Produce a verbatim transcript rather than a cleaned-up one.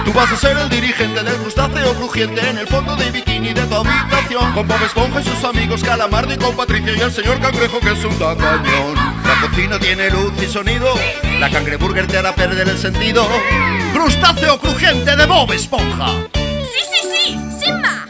Tú vas a ser el dirigente del crustáceo crujiente en el fondo de bikini de tu habitación, con Bob Esponja y sus amigos Calamardo y con Patricio y el señor Cangrejo, que es un tacañón. La cocina tiene luz y sonido, la cangreburger te hará perder el sentido. Crustáceo crujiente de Bob Esponja. Sí, sí, sí, sin más.